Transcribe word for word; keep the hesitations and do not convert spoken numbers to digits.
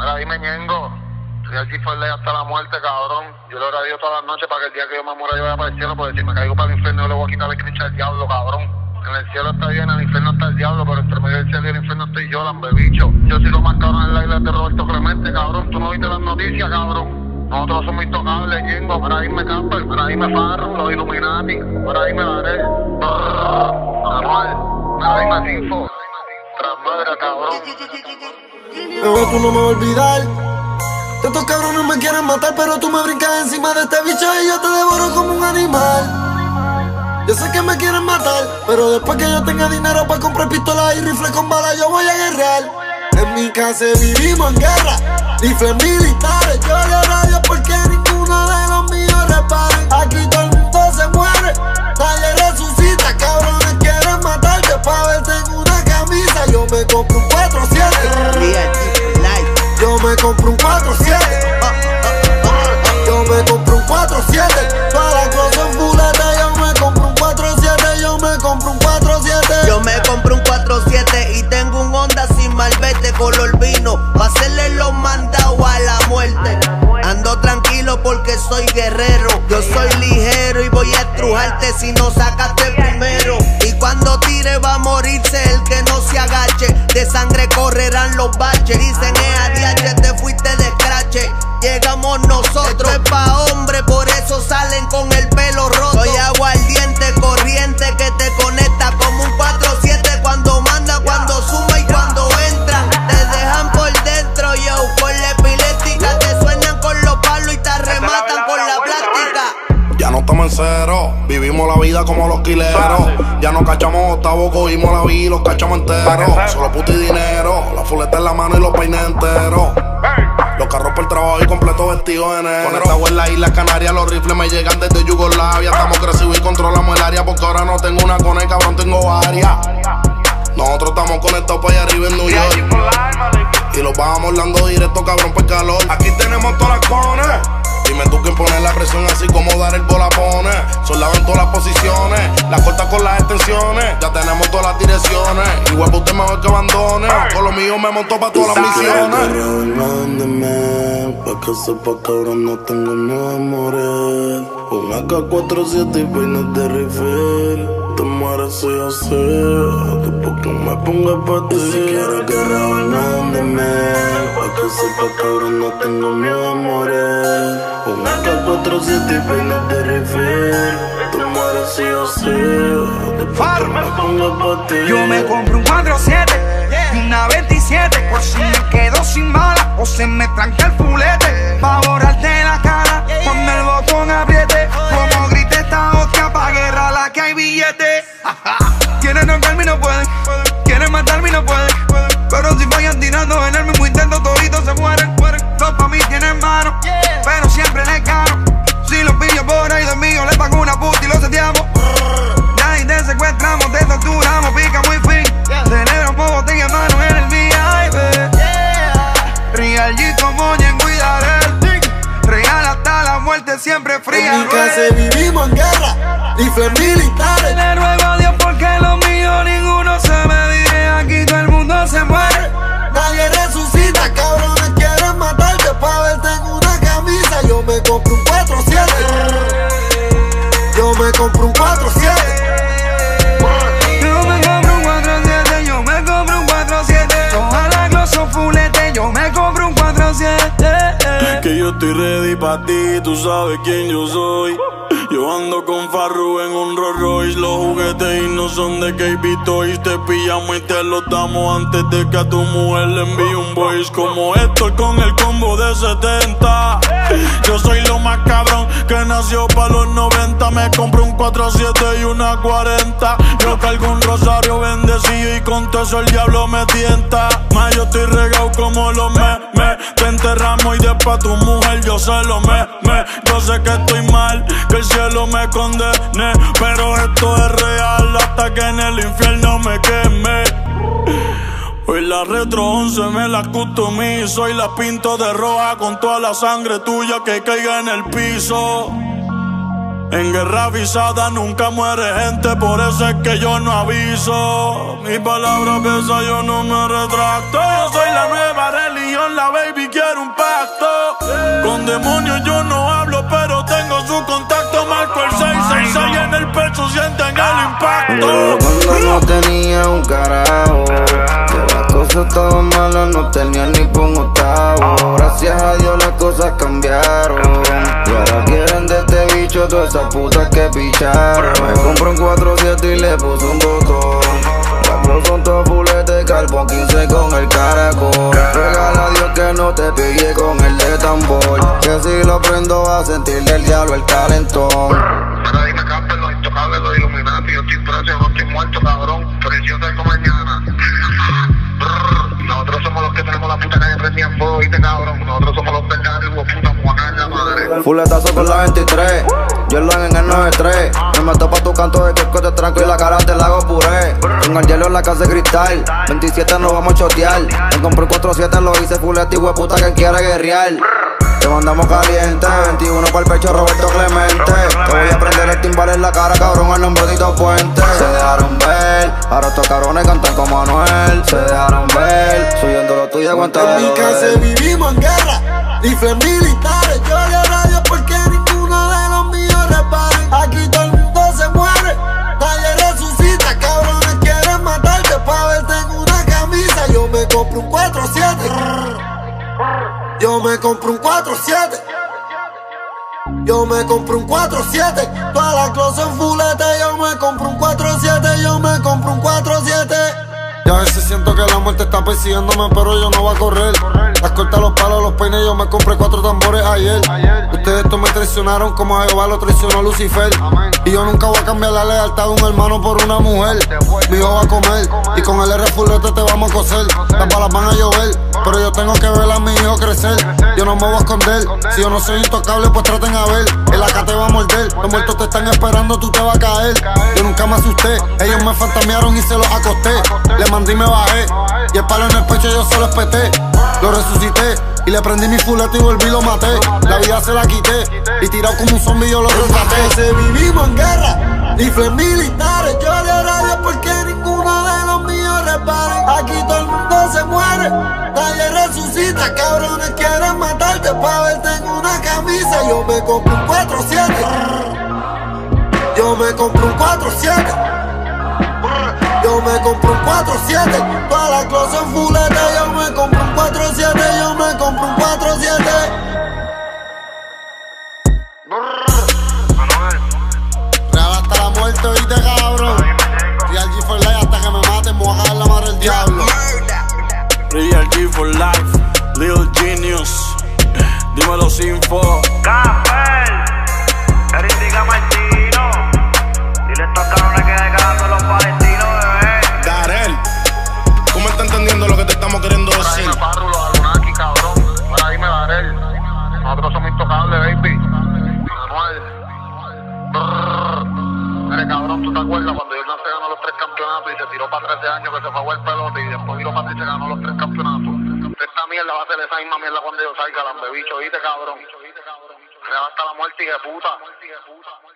Mira, dime, Ñengo. Soy el G cuatro hasta la muerte, cabrón. Yo le oradío todas las noches para que el día que yo me muera yo vaya para el cielo, porque si me caigo para el infierno yo le voy a quitar la escricha del diablo, cabrón. En el cielo está bien, en el infierno está el diablo, pero entre medio del cielo y el infierno estoy yo, lambebicho. Yo soy lo más cabrón en la isla de Roberto Clemente, cabrón. Tú no viste las noticias, cabrón. Nosotros somos intocables, Ñengo. Para ahí me Camper, para ahí me Farro, los Illuminati, para ahí me Daré. Anual, para ahí me Info. Tras madre, cabrón. Bebé, tú no me vas a olvidar. Estos cabrones me quieren matar, pero tú me brincas encima de este bicho y yo te devoro como un animal. Yo sé que me quieren matar, pero después que yo tenga dinero para comprar pistolas y rifles con balas, yo voy a guerrear. En mi casa vivimos en guerra, rifles militares. Yo le odio porque ninguno de los míos reparen. Aquí todo el mundo se muere, nadie resucita. Cabrones quieren matarte pa' verte en una camisa. Yo me compro un cuatro siete. Yo me compro un cuatro siete. Yo me compro un cuatro siete. Para cross en fulete. Yo me compro un cuatro siete. Yo me compro un cuatro siete. Yo me compro un cuatro siete y tengo un Honda sin malvete color vino, pa' hacerle los mandados a la muerte. Ando tranquilo porque soy guerrero. Yo soy ligero y voy a estrujarte si no sacaste primero. Y cuando tire va a morirse el que no se agache. De sangre correrán los baches. Dicen eh a diache, te fuiste de scratch. Llegamos nosotros, esto es pa' hombre, por eso salen con el pelo roto. Soy aguardiente, corriente que te conecta como un cuatro siete. Cuando manda, cuando suma y cuando entra, te dejan por dentro, yo, por la epiléptica. Te suenan con los palos y te rematan con la plástica. Ya no estamos en cero, vivimos la vida como los quileros. Ya no cachamos octavo, cogimos la vida y los cachamos enteros. Solo puta y dinero, la fuleta en la mano y los peines enteros. Los carros por el trabajo y completo vestidos de negro. Conectado en la isla Canarias, los rifles me llegan desde Yugoslavia. Estamos crecidos y controlamos el área, porque ahora no tengo una cone, cabrón, tengo varias. Nosotros estamos conectados para allá arriba en New York, y los bajamos Orlando directo, cabrón, por calor. Aquí tenemos todas las cones. Dime tú quién pone la presión, así como dar el bola pone. Soldado en todas las posiciones, la corta con las extensiones. Ya tenemos todas las direcciones. Igual que usted mejor que abandone. Con lo mío me montó pa' todas las misiones. Mándeme, pa' que sepa, cabrón, no tengo miedo a morir. Un A K cuarenta y siete y peines de rifle. Te mueres si yo sé, después que me ponga pa' ti. Si quieres guerra, mándeme, pa' que sepa, cabrón, no tengo miedo a morir. Un A K cuarenta y siete y peines de rifle. Te mueres si yo sé, después que me ponga pa' ti. Yo me compro un cuatro siete y una veintisiete, por si me quedo sin bala o se me tranca el fulete. Pa' borrarte la cara cuando el botón apriete. Como grite esta hostia pa' guerra la que hay billete. Quieren romperme y no pueden, quieren matarme y no pueden. Pero si vayan tirando en el mismo intento toditos se mueren. Los pa' mí tienen mano, pero siempre les gano. Si los pillo por ahí de mío les pago una puta y los seteamos. Ya y te secuestramos, te torturamos, pica muy fin. Celebro por botella en mano en el V I P. Real G como Ñengo y Darel. Real hasta la muerte, siempre fría. En mi casa vivimos en guerra, rifles militares. Le ruego a Dios porque los míos ninguno se me vive. Aquí todo el mundo se muere, nadie resucita. Cabrones quieren matarte pa' verte en una camisa. Yo me compro un cuatro siete. Yo me compro un cuatro siete. Yo me compro un cuatro siete. Yo me compro un cuatro siete. Ojalá que son fulete. Yo me compro un cuatro siete. Que yo estoy ready pa' ti, tú sabes quién yo soy. Yo ando con Farru en un Rolls Royce. Los juguetes y no son de K B Toys. Te pillamos y te los damos antes de que a tu mujer le envíe un voice. Como Héctor con el combo de setenta. Yo soy lo más cabrón que nació pa' los noventa. Me compro un cuatro siete y una cuarenta. Yo cargo un rosario bendecido y con todo eso el diablo me tienta. Más yo estoy regado como los memes. Te enterramos y después tu mujer yo se lo me, me. Yo sé que estoy mal, que el cielo me condene, pero esto es real hasta que en el infierno me queme. Hoy la Retro once me la customizo y la pinto de roja con toda la sangre tuya que caiga en el piso. En guerra avisada nunca muere gente, por eso es que yo no aviso. Mi palabra pesa, yo no me retracto. Yo soy la nueva religión, la baby que compacto. Cuando no tenía un carajo, que las cosas estaban malas, no tenía ni por un octavo. Gracias a Dios las cosas cambiaron, y ahora quieren de este bicho todas esas putas que picharon. Me compré un cuatro siete y le puse un botón. Las dos son todas fuletes, carbón quince con el caracol. Regala a Dios que no te pille con el de tambor, que si lo prendo va a sentir del diablo el calentón. Ahora dime, Camper, los intocables, los Illuminati. Yo estoy preso, yo no estoy muerto, cabrón. Pero si yo tengo mañana. Nosotros somos los que tenemos la puta calle prendida en fuego, ¿viste, cabrón? Nosotros somos los verdaderos, puta, muacaña, madre. Fuletazo con la veintitrés, Jordan en el noventa y tres. Me meto pa' tu canto de que te tranco y la cara te la hago puré. Con el hielo en la casa de cristal, veintisiete nos vamos a chotear. Me compré cuatro siete, lo hice fuleta y hueputa que quiere guerrear. Te mandamos caliente, veintiuno para el pecho Roberto Clemente. Te voy a prender el timbal en la cara, cabrón, el nombre Tito Puente. Se dejaron ver, ahora estos cabrones cantan como Anuel. Se dejaron ver, subiendo lo tuyo, aguanta. En mi casa vivimos en guerra, rifles militares. Yo le radio porque ninguno de los míos reparen. Aquí todo el mundo se muere, nadie resucita. Cabrones quieren matarte pa' verte en una camisa. Yo me compro un cuatro siete. Yo me compro un cuatro siete. Yo me compro un cuatro siete. Todas las closas en fulete. Yo me compro un cuatro siete. Yo me compro un cuatro siete. Y a veces siento que la muerte está persiguiéndome, pero yo no voy a correr. Las cortas, los palos, los peines, yo me compré cuatro tambores ayer. Ustedes estos me traicionaron como a Jehová lo traicionó Lucifer. Y yo nunca voy a cambiar la lealtad de un hermano por una mujer. Mi hijo va a comer y con el R fulete te vamos a coser. Las balas van a llover, pero yo tengo que ver a mi hijo crecer. Yo no me voy a esconder, si yo no soy intocable pues traten a ver. El acá te va a morder, los muertos te están esperando, tú te vas a caer. Yo nunca me asusté, ellos me fantamearon y se los acosté. Le mandé y me bajé, y el palo en el pecho yo solo espeté. Lo resucité y le prendí mi fulete y volví y lo maté. La vida se la quité y tirado como un zombie yo lo rescaté. Se vivimos en guerra, rifles militares. Yo le radio porque ninguno de los míos reparen. Aquí todo el mundo se muere, nadie resucita. Cabrones quieren matarte pa' verte en una camisa. Yo me compro un cuatro siete. Yo me compro un cuatro siete. Yo me compro un cuatro siete. Todas las closas en fulete. Yo me compro un cuatro siete. Yo me compro un cuatro siete. Real hasta la muerte, oíste, cabrón. Real G for life hasta que me maten, me voy a caer la madre del diablo. Real G for life, Lil Genius. Dímelo sin fo. Camper, Eric Martino. Dile a estos cabrones que dejan de los palestinos, bebé. Darel, ¿tú me estás entendiendo lo que te estamos queriendo Ahora decir? dime, Farru, los Alunaki, cabrón. Ahora dime, Darel. Nosotros somos intocables, baby. Anual. Brrr. Mire, cabrón, ¿tú te acuerdas cuando Jordan se ganó los tres campeonatos y se tiró para trece años que se fue a jugar pelota y después tiró para y se ganó los tres campeonatos? Esta mierda va a ser esa misma mierda cuando yo salga, lambebicho, ¿viste, cabrón? Real hasta la muerte y de puta.